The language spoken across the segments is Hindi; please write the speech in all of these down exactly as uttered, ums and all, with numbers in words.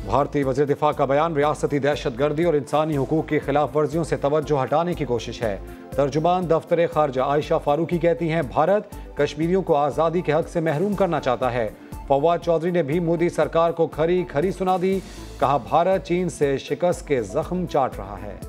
भारतीय वज़ीर दिफा का बयान, रियासती दहशतगर्दी और इंसानी हुकूक की खिलाफ वर्जियों से तवज्जो हटाने की कोशिश है। तर्जुमान दफ्तर खारजा आयशा फारूकी कहती हैं, भारत कश्मीरियों को आज़ादी के हक से महरूम करना चाहता है। फवाद चौधरी ने भी मोदी सरकार को खरी खरी सुना दी। कहा, भारत चीन से शिकस्त के जख्म चाट रहा है।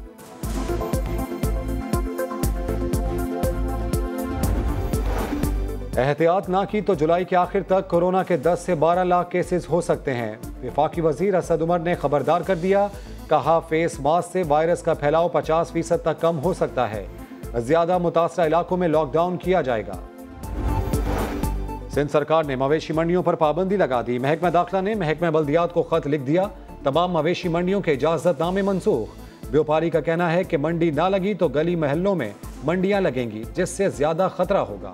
एहतियात ना की तो जुलाई के आखिर तक कोरोना के दस से बारह लाख केसेस हो सकते हैं। वफाकी वजीर असद उमर ने खबरदार कर दिया। कहा, फेस मास्क से वायरस का फैलाव पचास फीसद तक कम हो सकता है। ज्यादा मुतासरा इलाकों में लॉकडाउन किया जाएगा। सिंध सरकार ने मवेशी मंडियों पर पाबंदी लगा दी। महकमा दाखिला ने महकमा बल्दियात को खत लिख दिया। तमाम मवेशी मंडियों के इजाजतनामे मनसूख। व्यापारी का कहना है कि मंडी ना लगी तो गली महलों में मंडियां लगेंगी, जिससे ज्यादा खतरा होगा।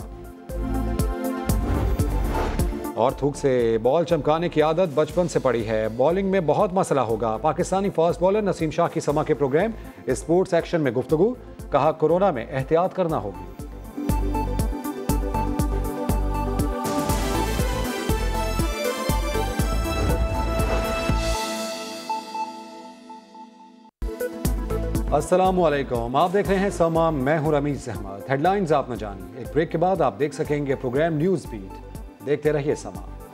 और थूक से बॉल चमकाने की आदत बचपन से पड़ी है, बॉलिंग में बहुत मसला होगा। पाकिस्तानी फास्ट बॉलर नसीम शाह की समा के प्रोग्राम स्पोर्ट्स एक्शन में गुफ्तगू। कहा, कोरोना में एहतियात करना होगी। अस्सलामुअलैकुम, आप देख रहे हैं समा, मैं हूं रमीज अहमद। हेडलाइंस आप न जानिए। एक ब्रेक के बाद आप देख सकेंगे प्रोग्राम न्यूज बीट। देखते रहिए समा।